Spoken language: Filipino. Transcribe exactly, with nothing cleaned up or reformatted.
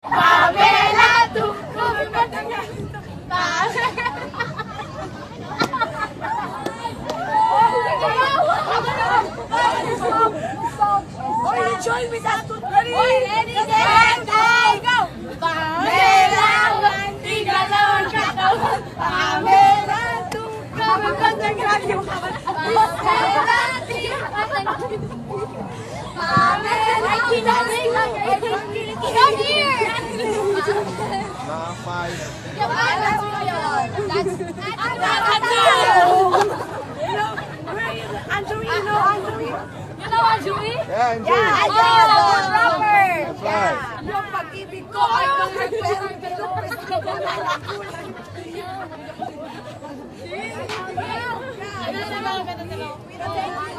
Pamela to Oh, you join with us to ready? Ready, set, go! Pamela, tiga lawan katawan. Pamela to kawan kawan kawan. Pamela, tiga Pamela, tiga Come here. Five. That's Andrew, you know Andrew? You know Andrew? Yeah, Andrew. Yeah, Andrew, the rapper. That's right. Yung pag-ibig ko ay nagpero-pero. Thank you.